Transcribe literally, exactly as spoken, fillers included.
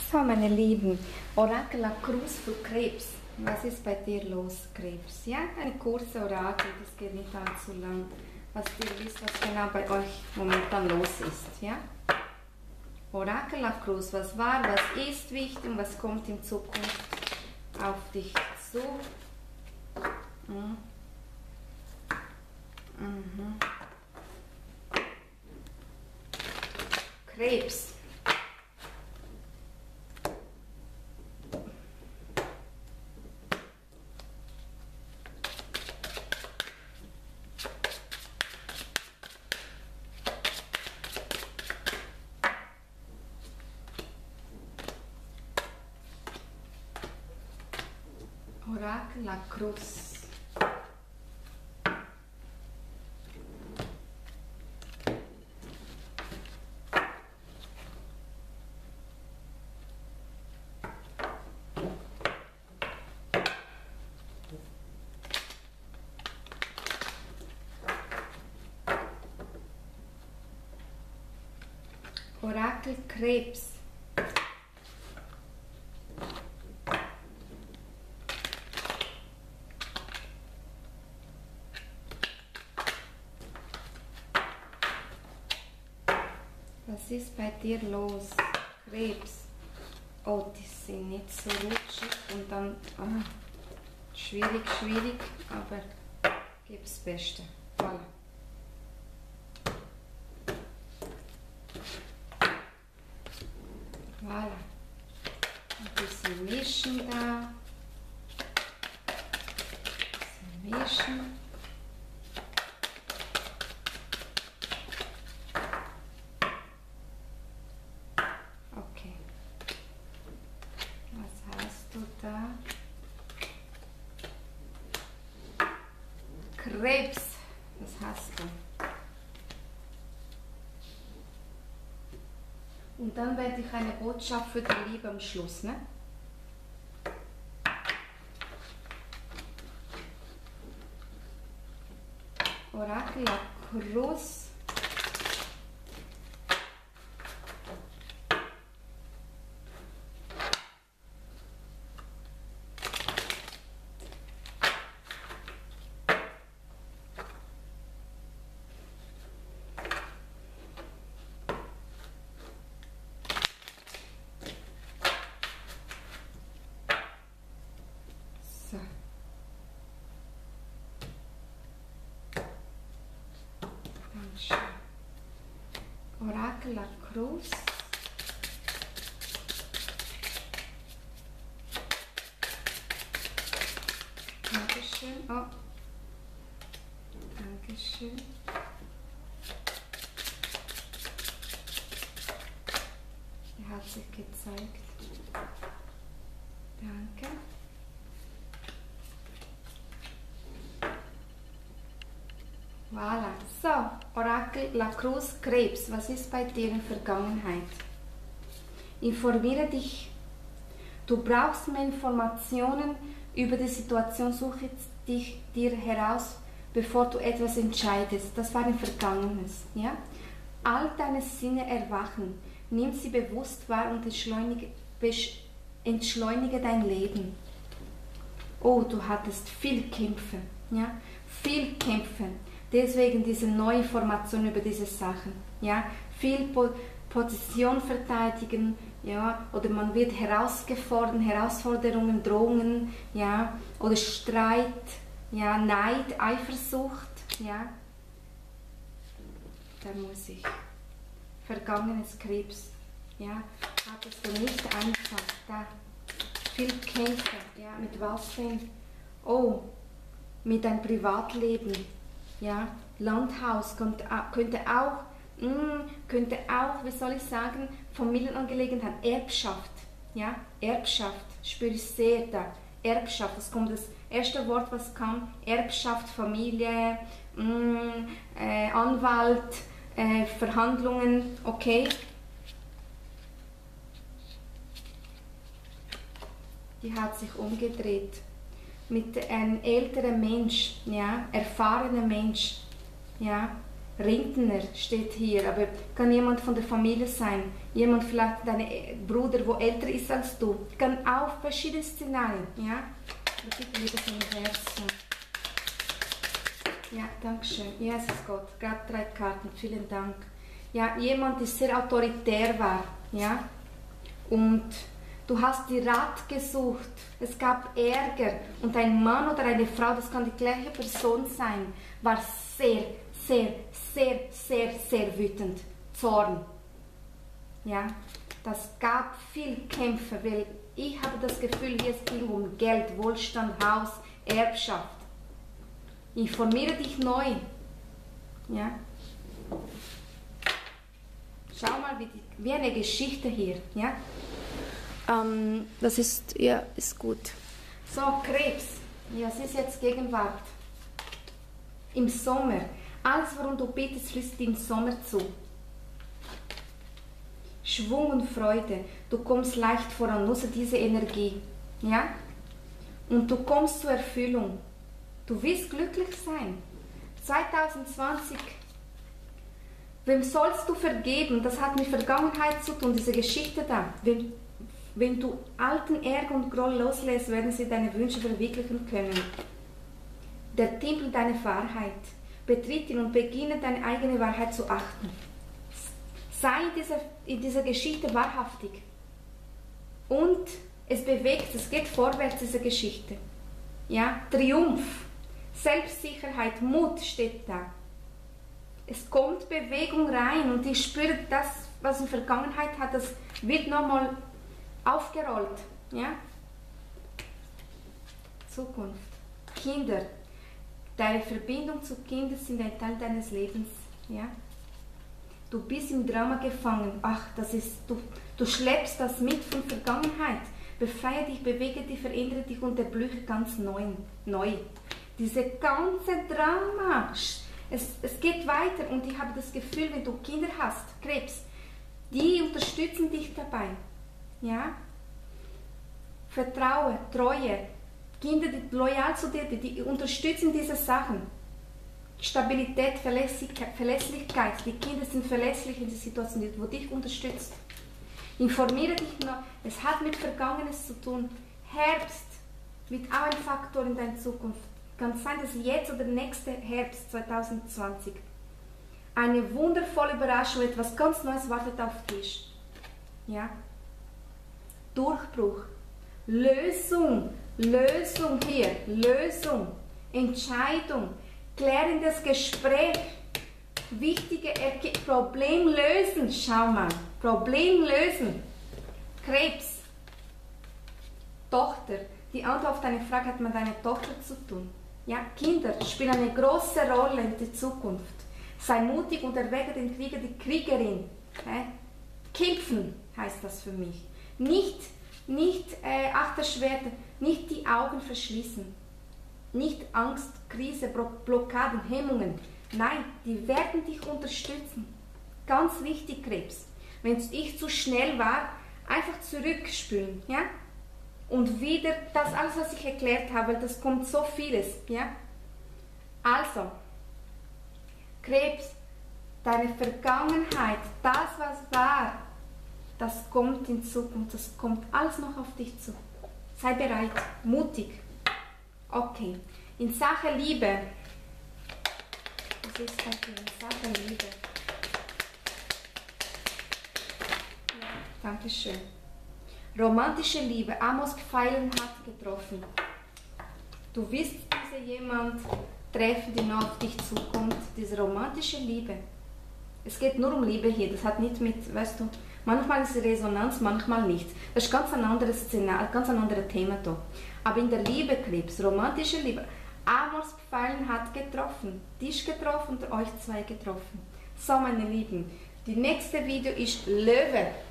So, meine Lieben, Orakel La Cruz für Krebs. Was ist bei dir los, Krebs? Ja, eine kurze Orakel, das geht nicht allzu lang. Was ihr wisst, was genau bei euch momentan los ist, ja? Orakel La Cruz, was war, was ist wichtig und was kommt in Zukunft auf dich zu? Mhm. Mhm. Krebs. Orakel La Cruz. Orakel Krebs. Was ist bei dir los? Krebs. Oh, die sind nicht so rutschig und dann ah, schwierig, schwierig, aber gib's Beste. Voilà. Voilà. Ein bisschen mischen da. Ein bisschen mischen. Okay. Was hast du da? Krebs. Was hast du? Und dann werde ich eine Botschaft für die Liebe am Schluss, ne? Orakel La Cruz. So. Dankeschön. Orakel La Cruz. Dankeschön. Oh. Dankeschön. Er hat sich gezeigt. Danke. Voilà. So, Orakel La Cruz Krebs, was ist bei dir in Vergangenheit? Informiere dich. Du brauchst mehr Informationen über die Situation, suche dich dir heraus, bevor du etwas entscheidest. Das war ein Vergangenes. Ja? All deine Sinne erwachen. Nimm sie bewusst wahr und entschleunige, entschleunige dein Leben. Oh, du hattest viel Kämpfe. Ja? Viel Kämpfe. Deswegen diese neue Information über diese Sachen. Ja? Viel po Position verteidigen, ja? Oder man wird herausgefordert, Herausforderungen, Drohungen, ja? Oder Streit, ja? Neid, Eifersucht. Ja? Da muss ich. Vergangenes Krebs. Ja? Hattest du nicht einfach. Da. Viel Kämpfe. Ja? Mit was denn? Oh, mit deinem Privatleben. Ja, Landhaus könnte, könnte auch, mh, könnte auch, wie soll ich sagen, Familienangelegenheit, Erbschaft, ja, Erbschaft, spüre ich sehr da, Erbschaft, das kommt das erste Wort, was kam, Erbschaft, Familie, mh, äh, Anwalt, äh, Verhandlungen, okay. Die hat sich umgedreht. Mit einem älteren Mensch, ja, erfahrener Mensch, ja, Rentner steht hier, aber kann jemand von der Familie sein, jemand vielleicht dein Bruder, wo älter ist als du, kann auch verschiedene Szenarien, ja? Bitte lieber so im Herzen. Ja, danke schön. Jesus Gott, gerade drei Karten, vielen Dank. Ja, jemand, der sehr autoritär war, ja? Und du hast die Rat gesucht, es gab Ärger und ein Mann oder eine Frau, das kann die gleiche Person sein, war sehr, sehr, sehr, sehr, sehr wütend, Zorn. Ja, das gab viel Kämpfe, weil ich habe das Gefühl, hier es ging um Geld, Wohlstand, Haus, Erbschaft. Informiere dich neu. Ja. Schau mal, wie, die, wie eine Geschichte hier. Ja. Ähm, das ist, ja, ist gut. So, Krebs. Ja, es ist jetzt Gegenwart. Im Sommer. Alles, worum du betest, fließt im Sommer zu. Schwung und Freude. Du kommst leicht voran, nutze diese Energie. Ja? Und du kommst zur Erfüllung. Du wirst glücklich sein. zwanzig zwanzig. Wem sollst du vergeben? Das hat mit Vergangenheit zu tun, diese Geschichte da. Wenn, wenn du alten Ärger und Groll loslässt, werden sie deine Wünsche verwirklichen können. Der Tempel deiner Wahrheit. Betritt ihn und beginne deine eigene Wahrheit zu achten. Sei in dieser, in dieser Geschichte wahrhaftig. Und es bewegt, es geht vorwärts, diese Geschichte. Ja, Triumph, Selbstsicherheit, Mut steht da. Es kommt Bewegung rein und ich spüre, das, was in der Vergangenheit hat, das wird nochmal aufgerollt. Ja? Zukunft. Kinder. Deine Verbindung zu Kindern sind ein Teil deines Lebens. Ja? Du bist im Drama gefangen. Ach, das ist, du, du schleppst das mit von Vergangenheit. Befreie dich, bewege dich, verändere dich und erblühe ganz neu. neu. Diese ganze Drama, es, es geht weiter und ich habe das Gefühl, wenn du Kinder hast, Krebs, die unterstützen dich dabei. Ja? Vertraue, Treue, Kinder, die loyal zu dir, die, die unterstützen diese Sachen. Stabilität, Verlässlichkeit, Verlässlichkeit, die Kinder sind verlässlich in der Situation, die dich unterstützt. Informiere dich noch, es hat mit Vergangenes zu tun. Herbst wird auch ein Faktor in deiner Zukunft. Kann es sein, dass jetzt oder nächste Herbst zwanzig zwanzig eine wundervolle Überraschung, etwas ganz Neues wartet auf dich. Ja? Durchbruch, Lösung, Lösung hier, Lösung, Entscheidung, klärendes Gespräch, wichtige Erke Problem lösen, schau mal, Problem lösen, Krebs, Tochter, die Antwort auf deine Frage hat mit deiner Tochter zu tun. Ja, Kinder spielen eine große Rolle in der Zukunft. Sei mutig und erwecke den Krieger, die Kriegerin. Ja? Kämpfen heißt das für mich. Nicht, nicht äh, Achterschwerter, nicht die Augen verschließen. Nicht Angst, Krise, Blockaden, Hemmungen. Nein, die werden dich unterstützen. Ganz wichtig, Krebs. Wenn ich zu schnell war, einfach zurückspülen. Ja? Und wieder das alles, was ich erklärt habe, das kommt so vieles. Ja? Also, Krebs, deine Vergangenheit, das, was war, das kommt in Zukunft, das kommt alles noch auf dich zu. Sei bereit, mutig. Okay, in Sache Liebe. Was ist das hier? In Sache Liebe. Ja, danke schön. Romantische Liebe. Amos Pfeilen hat getroffen. Du wirst diese jemand treffen, die noch auf dich zukommt. Diese romantische Liebe. Es geht nur um Liebe hier. Das hat nicht mit, weißt du, manchmal ist Resonanz, manchmal nicht. Das ist ganz ein anderes Szenario, ganz ein anderes Thema da. Aber in der Liebe, Krebs, romantische Liebe. Amos Pfeilen hat getroffen. Dich getroffen und euch zwei getroffen. So, meine Lieben, die nächste Video ist Löwe.